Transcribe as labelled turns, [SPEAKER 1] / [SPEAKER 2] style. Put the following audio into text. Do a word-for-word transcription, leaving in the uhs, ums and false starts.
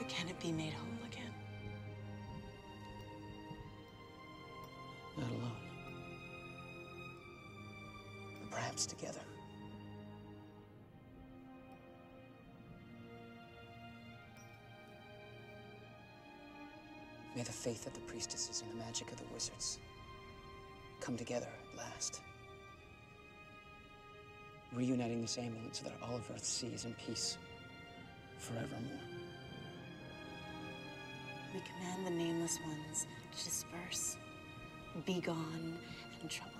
[SPEAKER 1] But can it be made whole again?
[SPEAKER 2] Not alone. But perhaps together. May the faith of the priestesses and the magic of the wizards come together at last, reuniting this amulet so that all of Earth sees in peace forevermore.
[SPEAKER 1] We command the nameless ones to disperse, be gone, and trouble